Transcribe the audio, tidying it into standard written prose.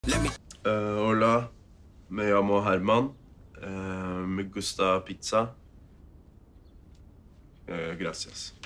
Hola, me llamo Herman. Me gusta pizza. Gracias.